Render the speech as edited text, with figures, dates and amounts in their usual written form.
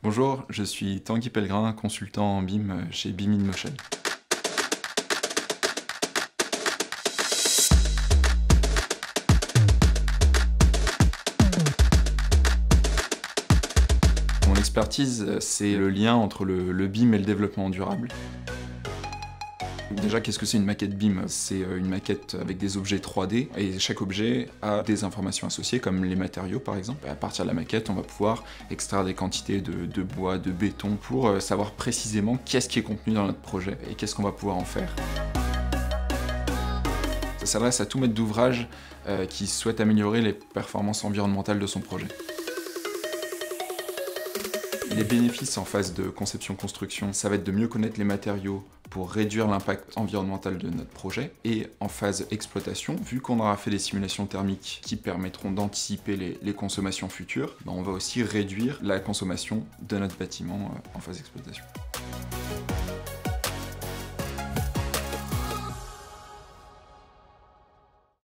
Bonjour, je suis Tanguy Pellegrin, consultant en BIM chez BIM InMotion. Mon expertise, c'est le lien entre le BIM et le développement durable. Déjà, qu'est-ce que c'est une maquette BIM? C'est une maquette avec des objets 3D, et chaque objet a des informations associées, comme les matériaux par exemple. À partir de la maquette, on va pouvoir extraire des quantités de bois, de béton, pour savoir précisément qu'est-ce qui est contenu dans notre projet, et qu'est-ce qu'on va pouvoir en faire. Ça s'adresse à tout maître d'ouvrage qui souhaite améliorer les performances environnementales de son projet. Les bénéfices en phase de conception-construction, ça va être de mieux connaître les matériaux pour réduire l'impact environnemental de notre projet. Et en phase exploitation, vu qu'on aura fait des simulations thermiques qui permettront d'anticiper les consommations futures, on va aussi réduire la consommation de notre bâtiment en phase d'exploitation.